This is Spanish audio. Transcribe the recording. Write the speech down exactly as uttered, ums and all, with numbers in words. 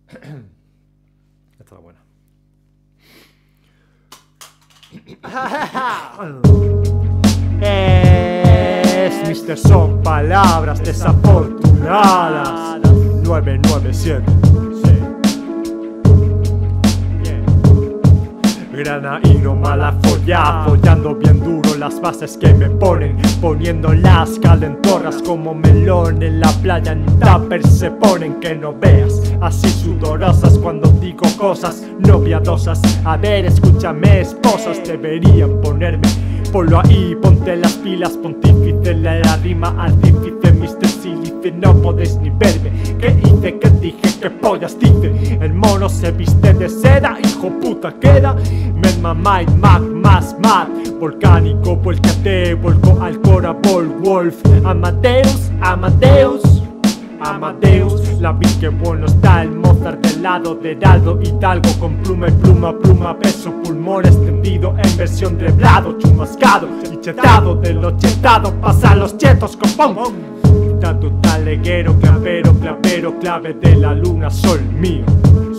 Esta es la buena. Es mister Son palabras desafortunadas. nueve nueve siete. Granaíno mala folla, follando bien duro las bases que me ponen, poniéndolas calentorras como melón en la playa en tupper se ponen. Que no veas así sudorosas cuando digo cosas no piadosas. A ver, escúchame, esposas deberían ponerme. Ponlo ahí, ponte las pilas, pontífice, la rima artífice, mister Sílice, no podéis ni verme. ¿Qué hice? ¿Qué dije? ¿Qué pollas dice? El mono se viste de seda, hijo puta queda. Menma, Might, Mac, más, Mad, volcánico, vuelcate, volco al Cora, Bol, Wolf, Amadeus, Amadeus, Amadeus. La vi que bueno está el Mozart del lado de Heraldo Hidalgo, con pluma y pluma, pluma, peso, pulmón extendido en versión reblado, chumascado y chetado de lo chetado, pasan los chetos con pom. Tanto taleguero, clavero, clavero, clave de la luna, sol mío,